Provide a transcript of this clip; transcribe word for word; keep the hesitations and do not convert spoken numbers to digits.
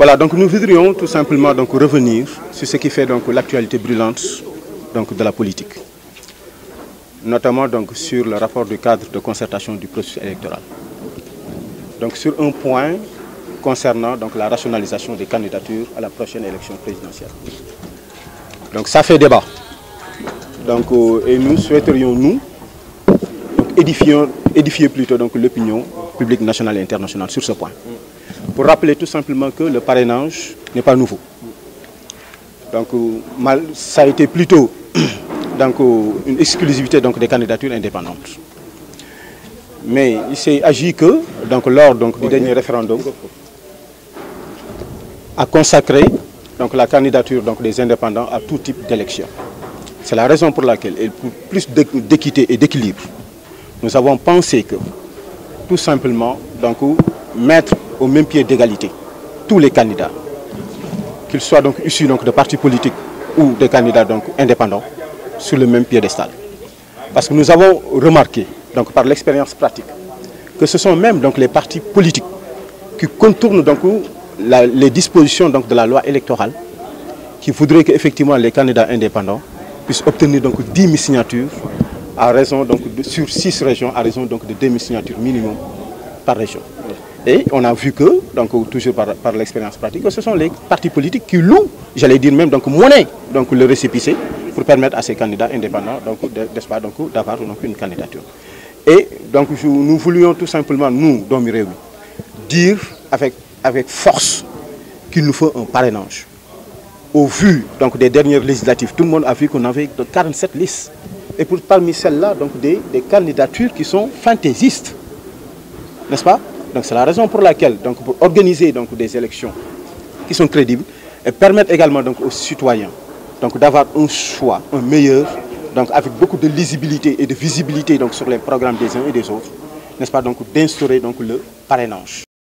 Voilà, donc nous voudrions tout simplement donc revenir sur ce qui fait donc l'actualité brûlante donc de la politique, notamment donc sur le rapport du cadre de concertation du processus électoral. Donc sur un point concernant donc la rationalisation des candidatures à la prochaine élection présidentielle. Donc ça fait débat. Donc euh, et nous souhaiterions nous donc, édifier, édifier plutôt donc l'opinion publique nationale et internationale sur ce point. Pour rappeler tout simplement que le parrainage n'est pas nouveau. Donc mal, ça a été plutôt donc, une exclusivité donc, des candidatures indépendantes. Mais il s'est agi que donc, lors donc, du dernier référendum a consacré donc, la candidature donc, des indépendants à tout type d'élection. C'est la raison pour laquelle, et pour plus d'équité et d'équilibre, nous avons pensé que tout simplement donc, mettre au même pied d'égalité tous les candidats, qu'ils soient donc issus donc, de partis politiques ou des candidats donc, indépendants, sur le même piédestal. Parce que nous avons remarqué, donc, par l'expérience pratique, que ce sont même donc, les partis politiques qui contournent donc, la, les dispositions donc, de la loi électorale, qui voudraient qu'effectivement les candidats indépendants puissent obtenir donc, dix mille signatures à raison, donc, de, sur six régions, à raison donc, de deux mille signatures minimum par région. Et on a vu que, donc, toujours par, par l'expérience pratique, que ce sont les partis politiques qui louent, j'allais dire même, donc, monnaie donc, le récépissé pour permettre à ces candidats indépendants d'avoir une candidature. Et donc nous voulions tout simplement, nous, Doomi Rewmi, dire avec, avec force qu'il nous faut un parrainage. Au vu donc, des dernières législatives, tout le monde a vu qu'on avait quarante-sept listes. Et pour, parmi celles-là, des, des candidatures qui sont fantaisistes. N'est-ce pas? Donc c'est la raison pour laquelle, donc, pour organiser donc, des élections qui sont crédibles et permettre également donc, aux citoyens donc, d'avoir un choix, un meilleur, donc, avec beaucoup de lisibilité et de visibilité donc, sur les programmes des uns et des autres, n'est-ce pas, donc d'instaurer donc, le parrainage.